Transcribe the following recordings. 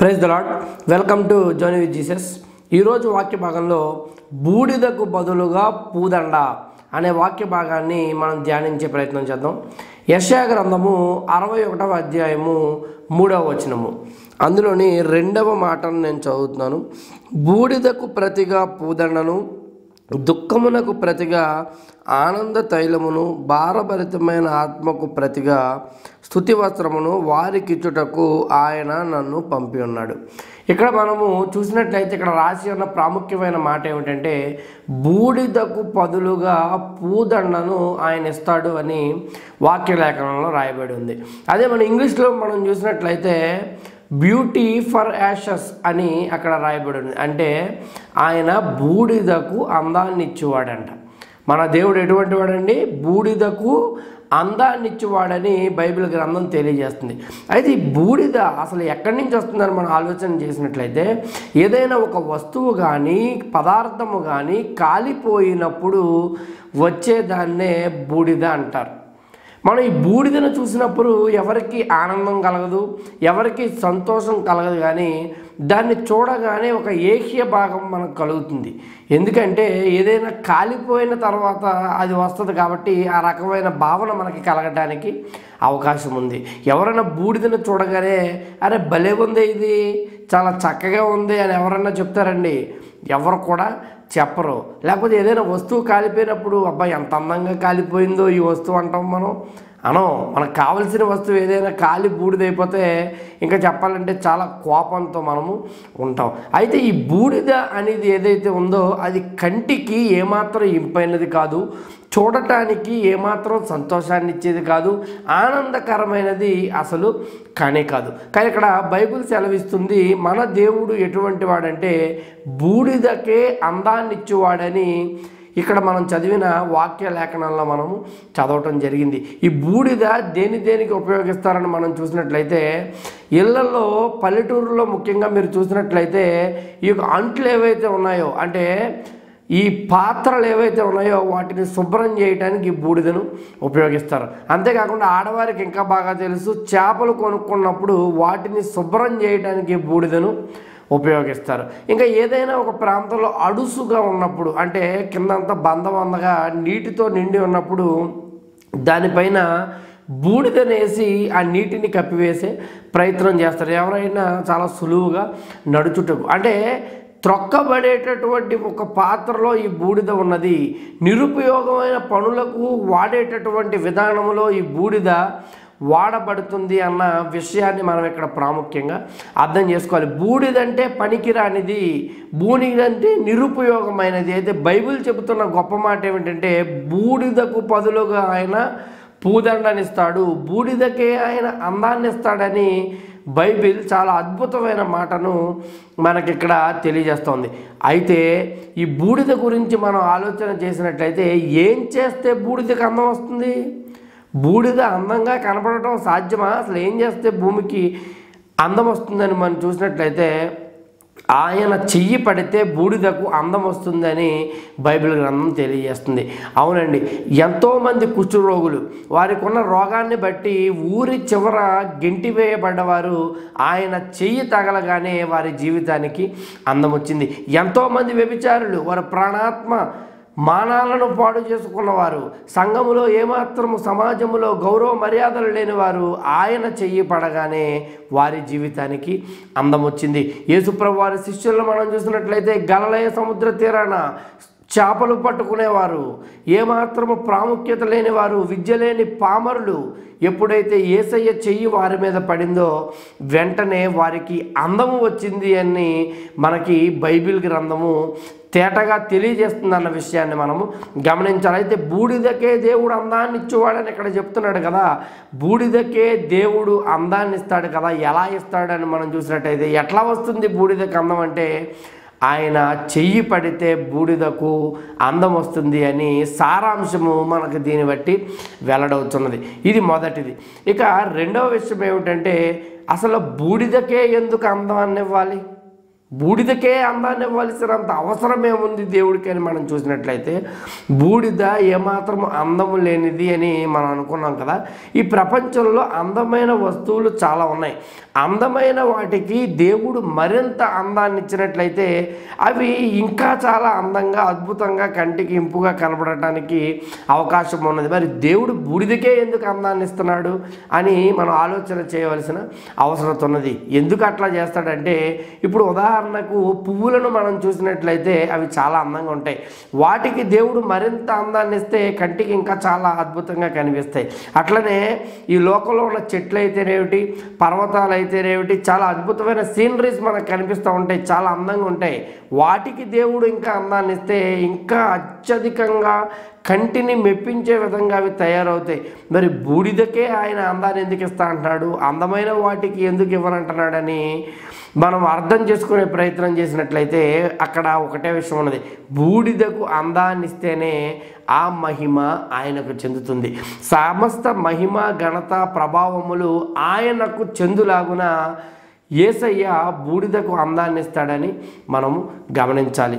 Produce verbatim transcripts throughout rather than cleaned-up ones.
Praise the Lord. Welcome to journey with Jesus. ఈరోజు వాక్య భాగంలో బూడిదకు బదులుగా పూదండ అనే వాక్య భాగాన్ని మనం ధ్యానించే ప్రయత్నం చేద్దాం. యెషయా గ్రంథము అరవై ఒకటవ అధ్యాయము మూడవ వచనము, అందులోని రెండవ మాటను నేను చదువుతున్నాను. బూడిదకు ప్రతిగా పూదండను, దుఃఖమునకు ప్రతిగా ఆనంద తైలమును, భారభరితమైన ఆత్మకు ప్రతిగా స్తుతి వస్త్రమును వారికిచ్చుటకు ఆయన నన్ను పంపి ఉన్నాడు. ఇక్కడ మనము చూసినట్లయితే ఇక్కడ రాసి ఉన్న ప్రాముఖ్యమైన మాట ఏమిటంటే బూడిదకు బదులుగా పూదండను ఆయన ఇస్తాడు అని వాక్య లేఖనంలో రాయబడి ఉంది. అదే మన ఇంగ్లీష్లో మనం చూసినట్లయితే బ్యూటీ ఫర్ యాషెస్ అని అక్కడ రాయబడి ఉంది. అంటే ఆయన బూడిదకు అందాన్ని ఇచ్చేవాడంట. మన దేవుడు ఎటువంటి వాడండి? బూడిదకు అందాన్ని ఇచ్చేవాడని బైబిల్ గ్రంథం తెలియజేస్తుంది. అయితే ఈ బూడిద అసలు ఎక్కడి నుంచి వస్తుందని మనం ఆలోచన చేసినట్లయితే ఏదైనా ఒక వస్తువు కానీ పదార్థము కానీ కాలిపోయినప్పుడు వచ్చేదాన్నే బూడిద అంటారు. మనం ఈ బూడిదను చూసినప్పుడు ఎవరికి ఆనందం కలగదు, ఎవరికి సంతోషం కలగదు, కానీ దాన్ని చూడగానే ఒక ఏహ్య భాగం మనకు కలుగుతుంది. ఎందుకంటే ఏదైనా కాలిపోయిన తర్వాత అది వస్తుంది కాబట్టి ఆ రకమైన భావన మనకి కలగడానికి అవకాశం ఉంది. ఎవరైనా బూడిదను చూడగానే అరే భలే ఉంది, ఇది చాలా చక్కగా ఉంది అని ఎవరన్నా చెప్తారండి? ఎవరు కూడా చెప్పరు. లేకపోతే ఏదైనా వస్తువు కాలిపోయినప్పుడు అబ్బాయి ఎంత అందంగా కాలిపోయిందో ఈ వస్తువు అంటాం మనం అనం. మనకు కావలసిన వస్తువు ఏదైనా కాలి బూడిదైపోతే ఇంకా చెప్పాలంటే చాలా కోపంతో మనము ఉంటాం. అయితే ఈ బూడిద అనేది ఏదైతే ఉందో అది కంటికి ఏమాత్రం ఇంపైనది కాదు, చూడటానికి ఏమాత్రం సంతోషాన్ని ఇచ్చేది కాదు, ఆనందకరమైనది అసలు కానే కాదు. కానీ ఇక్కడ బైబిల్ సెలవిస్తుంది మన దేవుడు ఎటువంటి వాడంటే బూడిదకే అందాన్ని ఇచ్చేవాడని ఇక్కడ మనం చదివిన వాక్య లేఖనంలో మనము చదవటం జరిగింది. ఈ బూడిద దేని దేనికి ఉపయోగిస్తారని మనం చూసినట్లయితే ఇళ్లలో పల్లెటూరులో ముఖ్యంగా మీరు చూసినట్లయితే ఈ యొక్క అంట్లు ఏవైతే ఉన్నాయో అంటే ఈ పాత్రలు ఏవైతే ఉన్నాయో వాటిని శుభ్రం చేయడానికి ఈ బూడిదను ఉపయోగిస్తారు. అంతేకాకుండా ఆడవారికి ఇంకా బాగా తెలుసు, చేపలు కొనుక్కున్నప్పుడు వాటిని శుభ్రం చేయడానికి బూడిదను ఉపయోగిస్తారు. ఇంకా ఏదైనా ఒక ప్రాంతంలో అడుసుగా ఉన్నప్పుడు అంటే కిందంతా బందబందగా నీటితో నిండి ఉన్నప్పుడు దానిపైన బూడిదనేసి ఆ నీటిని కప్పివేసే ప్రయత్నం చేస్తారు. ఎవరైనా చాలా సులువుగా నడుచుటకు అంటే త్రొక్కబడేటటువంటి ఒక పాత్రలో ఈ బూడిద ఉన్నది. నిరుపయోగమైన పనులకు వాడేటటువంటి విధానంలో ఈ బూడిద వాడబడుతుంది అన్న విషయాన్ని మనం ఇక్కడ ప్రాముఖ్యంగా అర్థం చేసుకోవాలి. బూడిదంటే పనికిరానిది, బూడిదంటే నిరుపయోగమైనది. అయితే బైబిల్ చెబుతున్న గొప్ప మాట ఏమిటంటే బూడిదకు బదులుగా ఆయన పూదండనిస్తాడు, బూడిదకే ఆయన అందాన్ని ఇస్తాడని బైబిల్ చాలా అద్భుతమైన మాటను మనకిక్కడ తెలియజేస్తోంది. అయితే ఈ బూడిద గురించి మనం ఆలోచన చేసినట్లయితే ఏం చేస్తే బూడిదకు అందం వస్తుంది? బూడిద అందంగా కనపడటం సాధ్యమా? అసలు ఏం చేస్తే భూమికి అందం వస్తుందని మనం చూసినట్లయితే ఆయన చెయ్యి పడితే బూడిదకు అందం వస్తుందని బైబిల్ గ్రంథం తెలియజేస్తుంది. అవునండి, ఎంతోమంది కుష్ఠరోగులు వారికి ఉన్న రోగాన్ని బట్టి ఊరి చివర గెంటివేయబడ్డవారు ఆయన చెయ్యి తగలగానే వారి జీవితానికి అందం వచ్చింది. ఎంతోమంది వ్యభిచారులు వారి ప్రాణాత్మ మానాలను పాడు చేసుకున్నవారు, సంఘములో ఏమాత్రము సమాజంలో గౌరవ మర్యాదలు లేనివారు ఆయన చెయ్యి పడగానే వారి జీవితానికి అందం వచ్చింది. యేసుప్రభు వారి శిష్యులను మనం చూసినట్లయితే గలిలయ సముద్ర తీరాన చేపలు పట్టుకునేవారు, ఏమాత్రము ప్రాముఖ్యత లేనివారు, విద్య లేని పామరులు ఎప్పుడైతే యేసయ్య చెయ్యి వారి మీద పడిందో వెంటనే వారికి అందము వచ్చింది అని మనకి బైబిల్ గ్రంథము తేటగా తెలియజేస్తుంది అన్న విషయాన్ని మనము గమనించాలి. అయితే బూడిదకే దేవుడు అందాన్ని ఇచ్చేవాడని ఇక్కడ చెప్తున్నాడు కదా, బూడిదకే దేవుడు అందాన్ని ఇస్తాడు కదా, ఎలా ఇస్తాడని మనం చూసినట్టయితే ఎట్లా వస్తుంది బూడిదకి అందం అంటే ఆయన చెయ్యి పడితే బూడిదకు అందం వస్తుంది అని సారాంశము మనకు దీన్ని బట్టి వెల్లడవుతున్నది. ఇది మొదటిది. ఇక రెండవ విషయం ఏమిటంటే అసలు బూడిదకే ఎందుకు అందం అనివ్వాలి? బూడిదకే అందాన్ని ఇవ్వాల్సినంత అవసరం ఏముంది దేవుడికి అని మనం చూసినట్లయితే, బూడిద ఏమాత్రం అందము లేనిది అని మనం అనుకున్నాం కదా. ఈ ప్రపంచంలో అందమైన వస్తువులు చాలా ఉన్నాయి. అందమైన వాటికి దేవుడు మరింత అందాన్ని ఇచ్చినట్లయితే అవి ఇంకా చాలా అందంగా, అద్భుతంగా, కంటికి ఇంపుగా కనబడటానికి అవకాశం ఉన్నది. మరి దేవుడు బూడిదకే ఎందుకు అందాన్ని ఇస్తున్నాడు అని మనం ఆలోచన చేయవలసిన అవసరం ఉన్నది. ఎందుకు అట్లా చేస్తాడంటే, ఇప్పుడు ఉదాహరణ ఉదాహరణకు పువ్వులను మనం చూసినట్లయితే అవి చాలా అందంగా ఉంటాయి. వాటికి దేవుడు మరింత అందాన్ని ఇస్తే కంటికి ఇంకా చాలా అద్భుతంగా కనిపిస్తాయి. అట్లనే ఈ లోకంలో ఉన్న చెట్లు అయితేనేమిటి, పర్వతాలు అయితేనేమిటి, చాలా అద్భుతమైన సీనరీస్ మనకు కనిపిస్తూ ఉంటాయి, చాలా అందంగా ఉంటాయి. వాటికి దేవుడు ఇంకా అందాన్ని ఇస్తే ఇంకా అత్యధికంగా కంటిని మెప్పించే విధంగా అవి తయారవుతాయి. మరి బూడిదకే ఆయన అందాన్ని ఎందుకు ఇస్తా అంటున్నాడు, అందమైన వాటికి ఎందుకు ఇవ్వనంటున్నాడని మనం అర్థం చేసుకునే ప్రయత్నం చేసినట్లయితే అక్కడ ఒకటే విషయం ఉన్నది. బూడిదకు అందాన్ని ఇస్తేనే ఆ మహిమ ఆయనకు చెందుతుంది. సమస్త మహిమ, ఘనత, ప్రభావములు ఆయనకు చెందులాగున యేసయ్య బూడిదకు అందాన్ని ఇస్తాడని మనము గమనించాలి.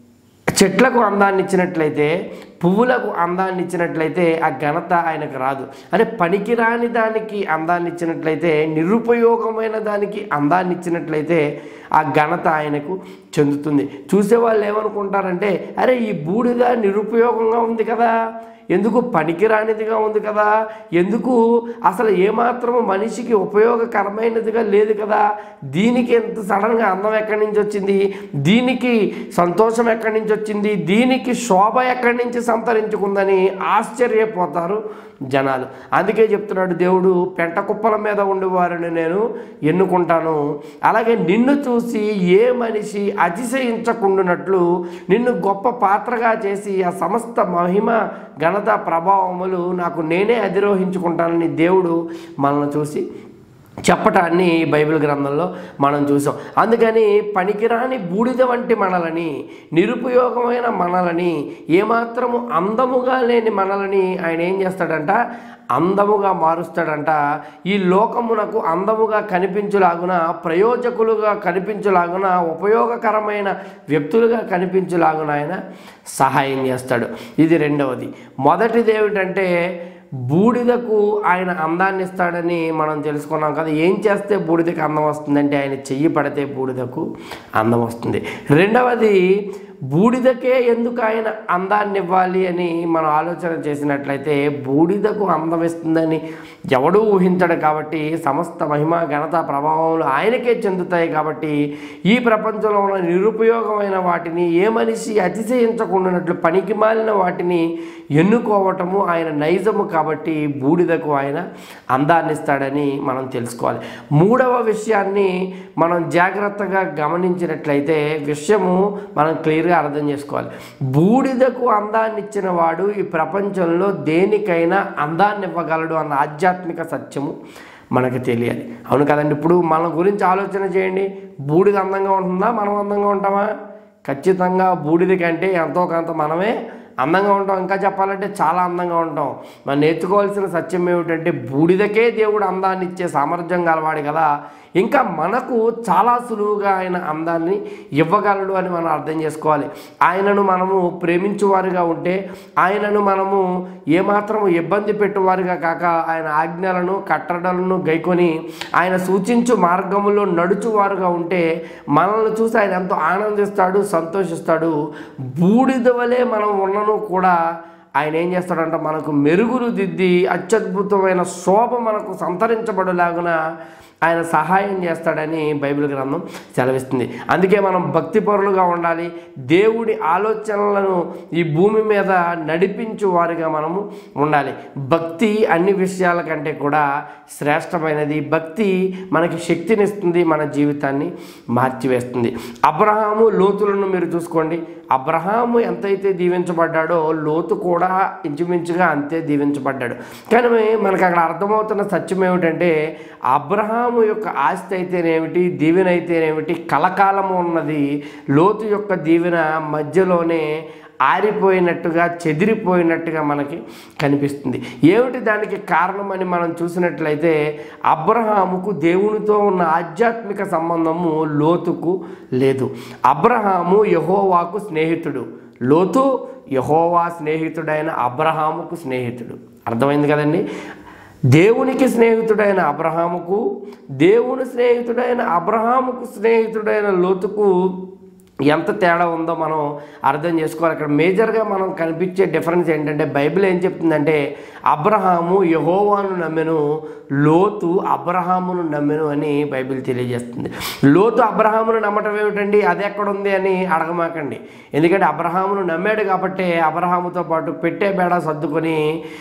చెట్లకు అందాన్ని ఇచ్చినట్లయితే, పువ్వులకు అందాన్ని ఇచ్చినట్లయితే ఆ ఘనత ఆయనకు రాదు. అంటే పనికిరాని దానికి అందాన్ని ఇచ్చినట్లయితే, నిరుపయోగమైన దానికి అందాన్ని ఇచ్చినట్లయితే ఆ ఘనత ఆయనకు చెందుతుంది. చూసేవాళ్ళు ఏమనుకుంటారంటే, అరే ఈ బూడిద నిరుపయోగంగా ఉంది కదా, ఎందుకు పనికిరానిదిగా ఉంది కదా, ఎందుకు అసలు ఏమాత్రము మనిషికి ఉపయోగకరమైనదిగా లేదు కదా, దీనికి ఎంత సడన్గా అందం ఎక్కడి నుంచి వచ్చింది, దీనికి సంతోషం ఎక్కడి నుంచి వచ్చింది, దీనికి శోభ ఎక్కడి నుంచి సంతరించుకుందని ఆశ్చర్యపోతారు జనాలు. అందుకే చెప్తున్నాడు దేవుడు, పెంట కుప్పల మీద ఉండేవారిని నేను ఎన్నుకుంటాను. అలాగే నిన్ను చూసి ఏ మనిషి అతిశయించకుండానట్లు నిన్ను గొప్ప పాత్రగా చేసి ఆ సమస్త మహిమ, ఘనత, ప్రభావములు నాకు నేనే అధిరోహించుకుంటానని దేవుడు మనల్ని చూసి చెప్పటాన్ని బైబిల్ గ్రంథంలో మనం చూసాం. అందుకని పనికిరాని బూడిద వంటి మనలని, నిరుపయోగమైన మనలని, ఏమాత్రము అందముగా లేని మనలని ఆయన ఏం చేస్తాడంట, అందముగా మారుస్తాడంట. ఈ లోకమునకు అందముగా కనిపించులాగున, ప్రయోజకులుగా కనిపించులాగున, ఉపయోగకరమైన వ్యక్తులుగా కనిపించులాగున ఆయన సహాయం చేస్తాడు. ఇది రెండవది. మొదటిది ఏమిటంటే, బూడిదకు ఆయన అందాన్ని ఇస్తాడని మనం తెలుసుకున్నాం కదా. ఏం చేస్తే బూడిదకు అందం వస్తుందంటే, ఆయన చెయ్యి పడితే బూడిదకు అందం వస్తుంది. రెండవది, బూడిదకే ఎందుకు ఆయన అందాన్ని ఇవ్వాలి అని మనం ఆలోచన చేసినట్లయితే, బూడిదకు అందం ఇస్తుందని ఎవడూ ఊహించడు కాబట్టి, సమస్త మహిమ, ఘనత, ప్రభావములు ఆయనకే చెందుతాయి కాబట్టి, ఈ ప్రపంచంలో ఉన్న నిరుపయోగమైన వాటిని, ఏ మనిషి అతిశయించకుండానట్లు పనికి మాలిన వాటిని ఎన్నుకోవటము ఆయన నైజము కాబట్టి బూడిదకు ఆయన అందాన్ని ఇస్తాడని మనం తెలుసుకోవాలి. మూడవ విషయాన్ని మనం జాగ్రత్తగా గమనించినట్లయితే విషయము మనం క్లియర్గా అర్థం చేసుకోవాలి. బూడిదకు అందాన్ని ఇచ్చిన వాడు ఈ ప్రపంచంలో దేనికైనా అందాన్ని ఇవ్వగలడు అన్న ఆధ్యాత్మిక సత్యము మనకు తెలియాలి. అవును కదండి. ఇప్పుడు మన గురించి ఆలోచన చేయండి. బూడిద అందంగా ఉంటుందా, మనం అందంగా ఉంటామా? ఖచ్చితంగా బూడిద కంటే ఎంతో కొంత మనమే అందంగా ఉంటాం. ఇంకా చెప్పాలంటే చాలా అందంగా ఉంటాం. మనం నేర్చుకోవాల్సిన సత్యం ఏమిటంటే, బూడిదకే దేవుడు అందాన్ని ఇచ్చే సామర్థ్యం గలవాడు కదా, ఇంకా మనకు చాలా సులువుగా ఆయన అందాన్ని ఇవ్వగలడు అని మనం అర్థం చేసుకోవాలి. ఆయనను మనము ప్రేమించువారుగా ఉంటే, ఆయనను మనము ఏమాత్రము ఇబ్బంది పెట్టువారుగా కాక, ఆయన ఆజ్ఞలను, కట్టడలను గైకొని ఆయన సూచించు మార్గములో నడుచువారుగా ఉంటే, మనల్ని చూసి ఆయన ఎంతో ఆనందిస్తాడు, సంతోషిస్తాడు. బూడిద వలె మనం ఉన్నను కూడా ఆయన ఏం చేస్తాడంటే, మనకు మెరుగులు దిద్ది అత్యద్భుతమైన శోభ మనకు సంతరించబడేలాగున ఆయన సహాయం చేస్తాడని బైబిల్ గ్రంథం సెలవిస్తుంది. అందుకే మనం భక్తిపరులుగా ఉండాలి. దేవుడి ఆలోచనలను ఈ భూమి మీద నడిపించు వారిగా మనము ఉండాలి. భక్తి అన్ని విషయాల కంటే కూడా శ్రేష్టమైనది. భక్తి మనకి శక్తినిస్తుంది, మన జీవితాన్ని మార్చివేస్తుంది. అబ్రహాము, లోతులను మీరు చూసుకోండి. అబ్రహాము ఎంతైతే దీవించబడ్డాడో లోతు కూడా ఇంచుమించుగా అంతే దీవించబడ్డాడు. కానీ మనకు అక్కడ అర్థమవుతున్న సత్యం ఏమిటంటే, అబ్రహాము యొక్క ఆస్తి అయితేనేమిటి, దీవెన అయితేనేమిటి కలకాలము ఉన్నది. లోతు యొక్క దీవెన మధ్యలోనే ఆరిపోయినట్టుగా చెదిరిపోయినట్టుగా మనకి కనిపిస్తుంది. ఏమిటి దానికి కారణమని మనం చూసినట్లయితే అబ్రహాముకు దేవునితో ఉన్న ఆధ్యాత్మిక సంబంధము లోతుకు లేదు. అబ్రహాము యెహోవాకు స్నేహితుడు, లోతు యెహోవా స్నేహితుడైన అబ్రహాముకు స్నేహితుడు. అర్థమైంది కదండి. దేవునికి స్నేహితుడైన అబ్రహాముకు, దేవుని స్నేహితుడైన అబ్రహాముకు స్నేహితుడైన లోతుకు ఎంత తేడా ఉందో మనం అర్థం చేసుకోవాలి. అక్కడ మేజర్గా మనం కనిపించే డిఫరెన్స్ ఏంటంటే బైబిల్ ఏం చెప్తుందంటే అబ్రహాము యెహోవాను నమ్మెను, లోతు అబ్రహామును నమ్మెను అని బైబిల్ తెలియజేస్తుంది. లోతు అబ్రహామును నమ్మటం ఏమిటండి, అది ఎక్కడుంది అని అడగమాకండి. ఎందుకంటే అబ్రహామును నమ్మాడు కాబట్టి అబ్రహాముతో పాటు పెట్టే బేడ సర్దుకొని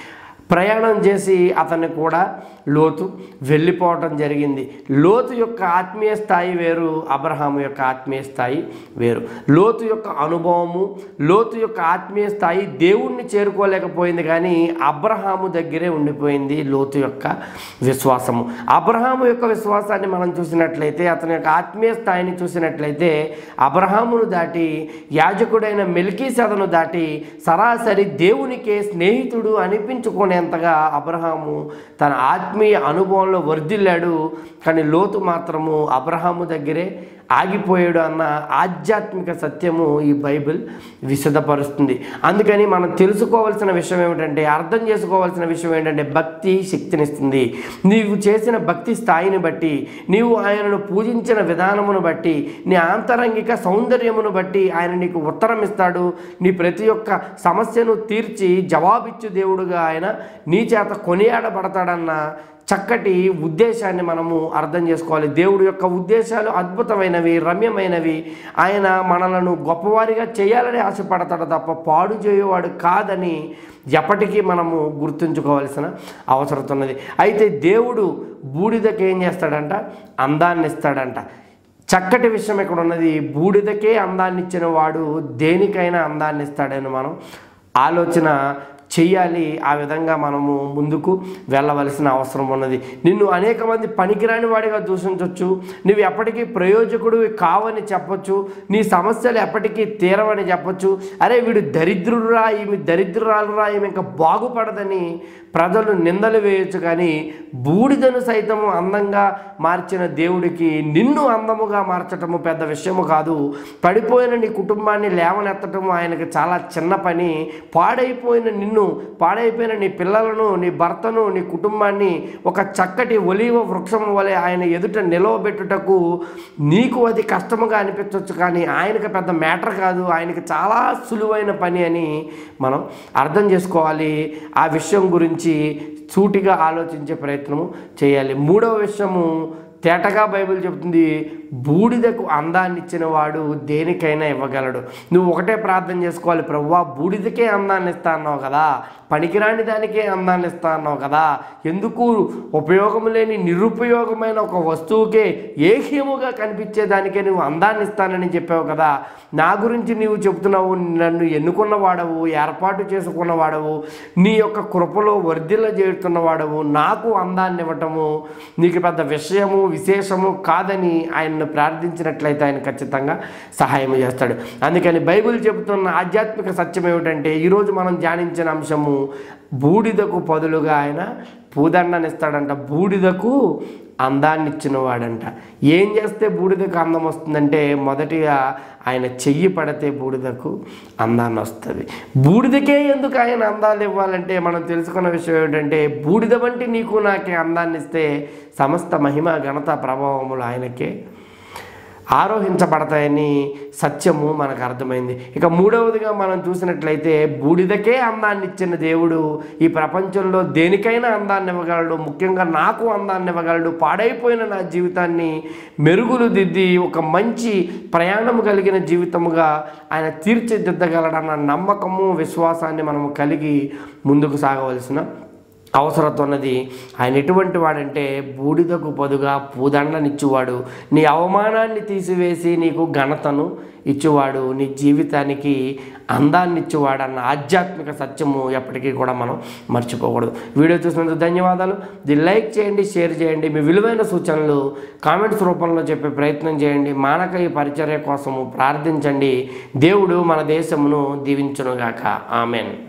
ప్రయాణం చేసి అతన్ని కూడా లోతు వెళ్ళిపోవటం జరిగింది. లోతు యొక్క ఆత్మీయ స్థాయి వేరు, అబ్రహాము యొక్క ఆత్మీయ స్థాయి వేరు. లోతు యొక్క అనుభవము, లోతు యొక్క ఆత్మీయ స్థాయి దేవుణ్ణి చేరుకోలేకపోయింది, కానీ అబ్రహాము దగ్గరే ఉండిపోయింది లోతు యొక్క విశ్వాసము. అబ్రహాము యొక్క విశ్వాసాన్ని మనం చూసినట్లయితే, అతని యొక్క ఆత్మీయ స్థాయిని చూసినట్లయితే అబ్రహామును దాటి యాజకుడైన మెల్కీసెదను దాటి సరాసరి దేవునికే స్నేహితుడు అనిపించుకునే అంతగా అబ్రహాము తన ఆత్మీయ అనుభవంలో వర్ధిల్లాడు. కానీ లోతు మాత్రము అబ్రహాము దగ్గరే ఆగిపోయాడు అన్న ఆధ్యాత్మిక సత్యము ఈ బైబిల్ విశదపరుస్తుంది. అందుకని మనం తెలుసుకోవాల్సిన విషయం ఏమిటంటే, అర్థం చేసుకోవాల్సిన విషయం ఏంటంటే భక్తి శక్తినిస్తుంది. నీవు చేసిన భక్తి స్థాయిని బట్టి, నీవు ఆయనను పూజించిన విధానమును బట్టి, నీ ఆంతరంగిక సౌందర్యమును బట్టి ఆయన నీకు ఉత్తరం ఇస్తాడు. నీ ప్రతి ఒక్క సమస్యను తీర్చి జవాబిచ్చు దేవుడుగా ఆయన నీ చేత కొనియాడబడతాడన్న చక్కటి ఉద్దేశాన్ని మనము అర్థం చేసుకోవాలి. దేవుడి యొక్క ఉద్దేశాలు అద్భుతమైనవి, రమ్యమైనవి. ఆయన మనలను గొప్పవారిగా చేయాలని ఆశపడతాడు తప్ప పాడు చేయవాడు కాదని ఎప్పటికీ మనము గుర్తుంచుకోవాల్సిన అవసరం ఉన్నది. అయితే దేవుడు బూడిదకి ఏం చేస్తాడంట, అందాన్ని ఇస్తాడంట. చక్కటి విషయం ఇక్కడ ఉన్నది, బూడిదకే అందాన్ని ఇచ్చిన వాడు దేనికైనా అందాన్ని ఇస్తాడని మనం ఆలోచన చెయ్యాలి. ఆ విధంగా మనము ముందుకు వెళ్ళవలసిన అవసరం ఉన్నది. నిన్ను అనేక మంది పనికిరాని వాడిగా దూషించవచ్చు, నువ్వు ఎప్పటికీ ప్రయోజకుడు కావని చెప్పొచ్చు, నీ సమస్యలు ఎప్పటికీ తీరవని చెప్పొచ్చు. అరే వీడు దరిద్రుడురా, ఈమె దరిద్రురాలురా, ఈమె ఇంకా బాగుపడదని ప్రజలు నిందలు వేయచ్చు. కానీ బూడిదను సైతము అందంగా మార్చిన దేవుడికి నిన్ను అందముగా మార్చటము పెద్ద విషయము కాదు. పడిపోయిన నీ కుటుంబాన్ని లేవనెత్తటము ఆయనకు చాలా చిన్న పని. పాడైపోయిన నిన్ను, పాడైపోయిన నీ పిల్లలను, నీ భర్తను, నీ కుటుంబాన్ని ఒక చక్కటి ఒలీవ వృక్షం వలె ఆయన ఎదుట నిలవబెట్టుటకు నీకు అది కష్టముగా అనిపించవచ్చు, కానీ ఆయనకు పెద్ద మ్యాటర్ కాదు, ఆయనకి చాలా సులువైన పని అని మనం అర్థం చేసుకోవాలి. ఆ విషయం గురించి సూటిగా ఆలోచించే ప్రయత్నము చేయాలి. మూడవ విషయము తేటగా బైబిల్ చెప్తుంది, బూడిదకు అందాన్ని ఇచ్చిన వాడు దేనికైనా ఇవ్వగలడు. నువ్వు ఒకటే ప్రార్థన చేసుకోవాలి, ప్రభువా బూడిదకే అందాన్ని ఇస్తా అన్నావు కదా, పనికిరాని దానికే అందాన్ని ఇస్తా అన్నావు కదా, ఎందుకు ఉపయోగం లేని నిరుపయోగమైన ఒక వస్తువుకే ఏహ్యముగా కనిపించే దానికే నువ్వు అందాన్ని ఇస్తానని చెప్పావు కదా, నా గురించి నీవు చెబుతున్నావు, నన్ను ఎన్నుకున్న వాడవు, ఏర్పాటు చేసుకున్న వాడవు, నీ యొక్క కృపలో వర్ధిల్ల చేస్తున్న వాడవు, నాకు అందాన్ని ఇవ్వటము నీకు పెద్ద విషయము విశేషము కాదని ఆయనను ప్రార్థించినట్లయితే ఆయన ఖచ్చితంగా సహాయం చేస్తాడు. అందుకని బైబిల్ చెబుతున్న ఆధ్యాత్మిక సత్యం ఏమిటంటే, ఈరోజు మనం ధ్యానించిన అంశము బూడిదకు బదులుగా ఆయన పూదండనిస్తాడంట. బూడిదకు అందాన్ని ఇచ్చిన వాడంట. ఏం చేస్తే బూడిదకు అందం వస్తుందంటే, మొదటిగా ఆయన చెయ్యి పడితే బూడిదకు అందాన్ని వస్తుంది. బూడిదకే ఎందుకు ఆయన అందాలు ఇవ్వాలంటే మనం తెలుసుకున్న విషయం ఏమిటంటే, బూడిద వంటి నీకు నాకే అందాన్ని ఇస్తే సమస్త మహిమ ఘనత ప్రభావములు ఆయనకే ఆరోహించబడతాయని సత్యము మనకు అర్థమైంది. ఇక మూడవదిగా మనం చూసినట్లయితే, బూడిదకే అందాన్ని ఇచ్చిన దేవుడు ఈ ప్రపంచంలో దేనికైనా అందాన్ని ఇవ్వగలడు. ముఖ్యంగా నాకు అందాన్ని ఇవ్వగలడు. పాడైపోయిన నా జీవితాన్ని మెరుగులు దిద్ది ఒక మంచి ప్రయాణము కలిగిన జీవితముగా ఆయన తీర్చిదిద్దగలడన్న నమ్మకము విశ్వాసాన్ని మనము కలిగి ముందుకు సాగవలసిన అవసరత ఉన్నది. ఆయన ఎటువంటి వాడంటే బూడిదకు బదుగా పూదండనిచ్చువాడు, నీ అవమానాన్ని తీసివేసి నీకు ఘనతను ఇచ్చేవాడు, నీ జీవితానికి అందాన్ని ఇచ్చేవాడు అన్న ఆధ్యాత్మిక సత్యము ఎప్పటికీ కూడా మనం మర్చిపోకూడదు. వీడియో చూసినందుకు ధన్యవాదాలు. దీన్ని లైక్ చేయండి, షేర్ చేయండి, మీ విలువైన సూచనలు కామెంట్స్ రూపంలో చెప్పే ప్రయత్నం చేయండి. మానక ఈ పరిచర్య కోసము ప్రార్థించండి. దేవుడు మన దేశమును దీవించునుగాక. ఆమెన్.